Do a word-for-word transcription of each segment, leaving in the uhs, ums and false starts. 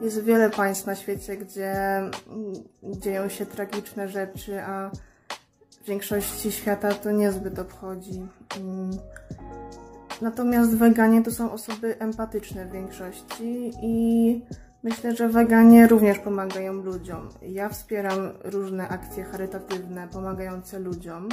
Jest wiele państw na świecie, gdzie dzieją się tragiczne rzeczy, a większości świata to niezbyt obchodzi. Natomiast weganie to są osoby empatyczne w większości i myślę, że weganie również pomagają ludziom. Ja wspieram różne akcje charytatywne pomagające ludziom.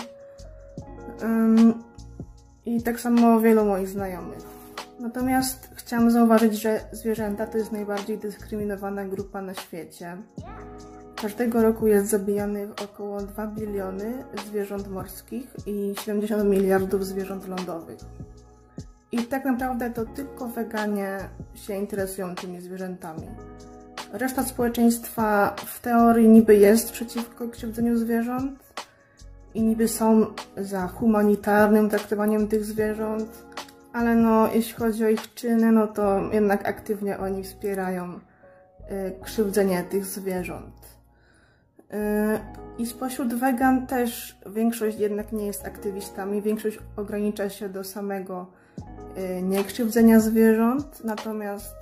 I tak samo wielu moich znajomych. Natomiast chciałam zauważyć, że zwierzęta to jest najbardziej dyskryminowana grupa na świecie. Każdego roku jest zabijanych około dwa biliony zwierząt morskich i siedemdziesiąt miliardów zwierząt lądowych. I tak naprawdę to tylko weganie się interesują tymi zwierzętami. Reszta społeczeństwa w teorii niby jest przeciwko krzywdzeniu zwierząt i niby są za humanitarnym traktowaniem tych zwierząt, ale no, jeśli chodzi o ich czyny, no to jednak aktywnie oni wspierają y, krzywdzenie tych zwierząt. Y, I spośród wegan też większość jednak nie jest aktywistami, większość ogranicza się do samego y, niekrzywdzenia zwierząt, natomiast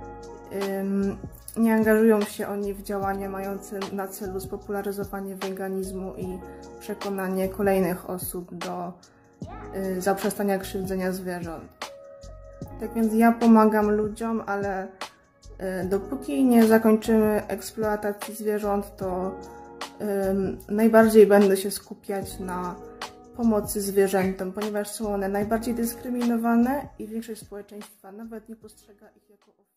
y, nie angażują się oni w działania mające na celu spopularyzowanie weganizmu i przekonanie kolejnych osób do y, zaprzestania krzywdzenia zwierząt. Tak więc ja pomagam ludziom, ale y, dopóki nie zakończymy eksploatacji zwierząt, to y, najbardziej będę się skupiać na pomocy zwierzętom, ponieważ są one najbardziej dyskryminowane i większość społeczeństwa nawet nie postrzega ich jako ofiary.